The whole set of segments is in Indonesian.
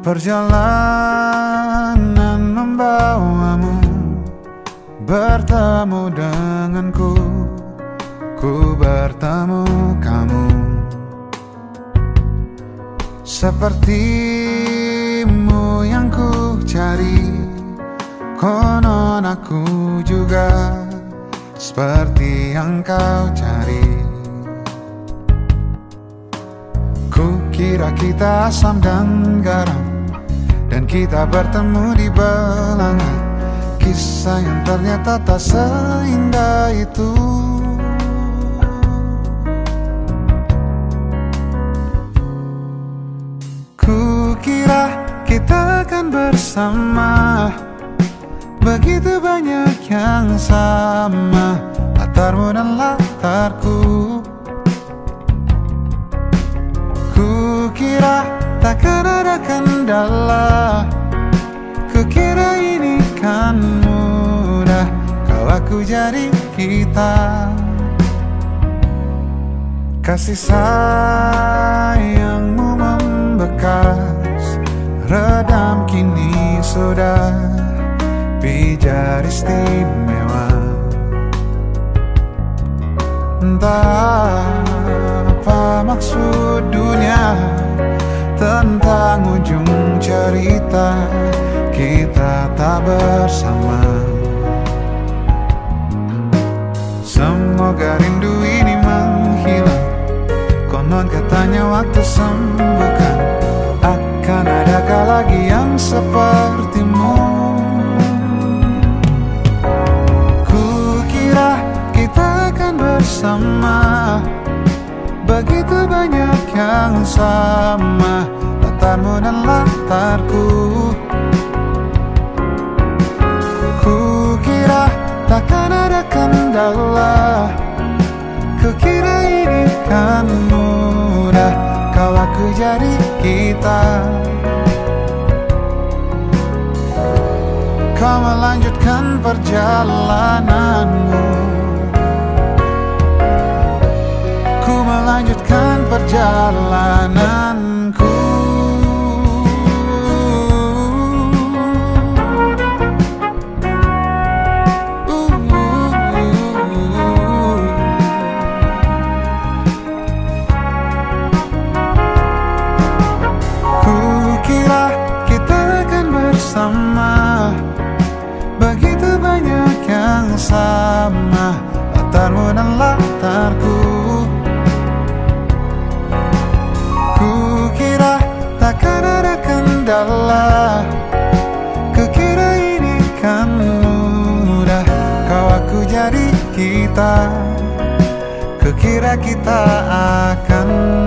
Perjalanan membawamu bertemu denganku, ku bertemu kamu. Sepertimu yang ku cari, konon aku juga seperti yang kau cari. Ku kira kita asam dan garam, dan kita bertemu di belanga. Kisah yang ternyata tak seindah itu. Ku kira kita akan bersama, begitu banyak yang sama, latarmu dan latarku. Ku kira takkan ada kendala, kukira ini kan mudah kalau aku jadi kita. Kasih sayangmu membekas, redam kini sudah pijar istimewa. Entah apa maksud dunia tentang ujung cerita kita tak bersama. Semoga rindu ini menghilang, konon katanya waktu sembuhkan. Akan adakah lagi yang sepertimu? Kukira kita akan bersama, begitu banyak yang sama, latarmu dan latarku. Kukira takkan ada kendala, kukira ini kan mudah kalau aku jadi kita. Kau melanjutkan perjalananmu, ku melanjutkan perjalananku. Kukira kita akan bersama, begitu banyak yang sama, latarmu dan latarku. Kukira takkan ada kendala, kukira ini kan mudah kau aku jadi kita. Kukira kita akan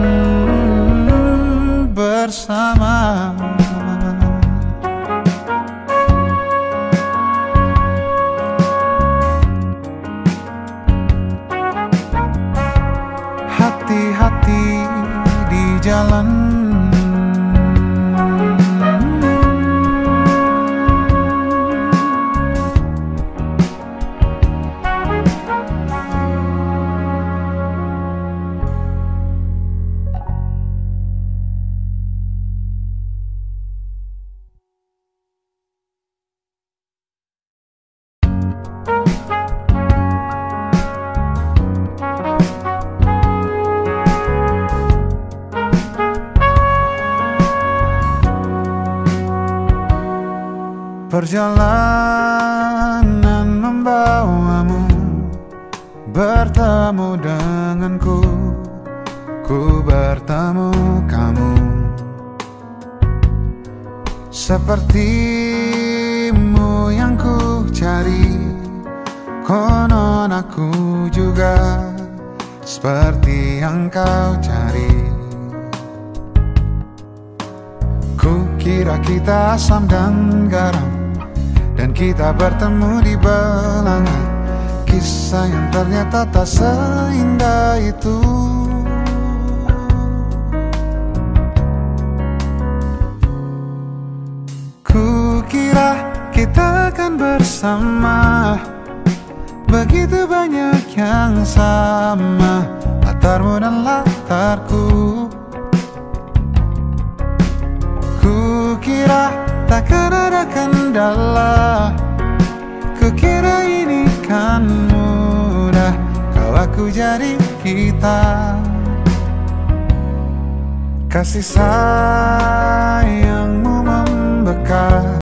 bersama. Hati-hati di jalan, perjalanan membawamu bertemu denganku, ku bertemu kamu. Sepertimu yang ku cari, konon aku juga seperti yang kau cari. Kukira kita asam dan garam, dan kita bertemu di belanga. Kisah yang ternyata tak seindah itu. Kukira kita akan bersama, begitu banyak yang sama, latarmu dan latarku. takkan ada kendala. Kukira ini kan mudah kalau aku jadi kita. Kasih sayangmu membekas.